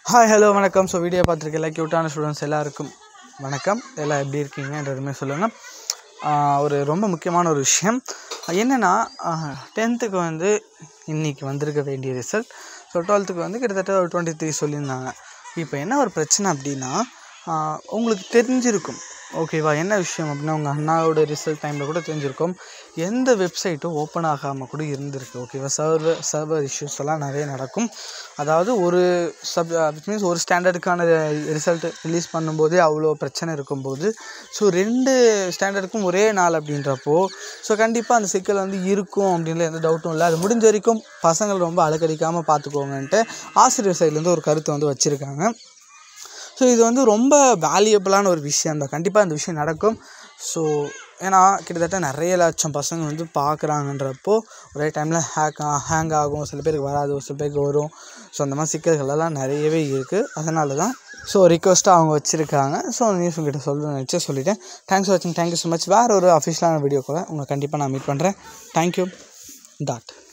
Hi hello வணக்கம். So video பார்த்துருக்க எல்லா க்யூட்டான ஸ்டூடெண்ட்ஸ் எல்லாருக்கும் வணக்கம். எல்லாம் எப்படி இருக்கீங்கன்றதுமே சொல்லுங்கள். ஒரு ரொம்ப முக்கியமான ஒரு விஷயம் என்னென்னா, 10th வந்து இன்றைக்கி வந்திருக்க வேண்டிய ரிசல்ட். ஸோ 12th வந்து கிட்டத்தட்ட ஒரு 23 சொல்லியிருந்தாங்க. இப்போ என்ன ஒரு பிரச்சனை அப்படின்னா, உங்களுக்கு தெரிஞ்சிருக்கும் ஓகேவா, என்ன விஷயம் அப்படின்னா, உங்கள் அண்ணாவோட ரிசல்ட் டைமில் கூட தெரிஞ்சிருக்கும், எந்த வெப்சைட்டும் ஓப்பன் ஆகாமல் கூட இருந்திருக்கு. ஓகேவா, சர்வர் இஷ்யூஸ் எல்லாம் நிறைய நடக்கும். அதாவது ஒரு மீன்ஸ் ஒரு ஸ்டாண்டர்டுக்கான ரிசல்ட் ரிலீஸ் பண்ணும்போதே அவ்வளோ பிரச்சனை இருக்கும்போது, ஸோ 2 ஸ்டாண்டர்டுக்கும் ஒரே நாள் அப்படின்றப்போ, ஸோ கண்டிப்பாக அந்த சிக்கல் வந்து இருக்கும் அப்படின்ற எந்த டவுட்டும் இல்லை. அது முடிஞ்ச வரைக்கும் பசங்கள் ரொம்ப அலக்கடிக்காமல் பார்த்துக்கோங்கன்ட்டு ஆசிரியர் சைட்லேருந்து ஒரு கருத்தை வந்து வச்சுருக்காங்க. ஸோ இது வந்து ரொம்ப வேல்யூபிளான ஒரு விஷயம் தான். கண்டிப்பாக இந்த விஷயம் நடக்கும். ஸோ ஏன்னா கிட்டத்தட்ட நிறைய லட்சம் பசங்க வந்து பார்க்குறாங்கன்றப்போ ஒரே டைமில் ஹேங் ஆகும், சில பேருக்கு வராது, சில பேருக்கு வரும். ஸோ அந்த மாதிரி சிக்கல்களெல்லாம் நிறையவே இருக்குது. அதனால தான் ஸோ ரிக்வெஸ்ட்டாக அவங்க வச்சுருக்காங்க. ஸோ நியூஸ் உங்கள்கிட்ட நினச்சி சொல்லிட்டேன். தேங்க்ஸ் ஃபார் வாட்சிங். Thank you so much. வேறு ஒரு அஃபிஷியலான வீடியோ கூட உங்களை கண்டிப்பாக நான் மீட் பண்ணுறேன். தேங்க்யூ.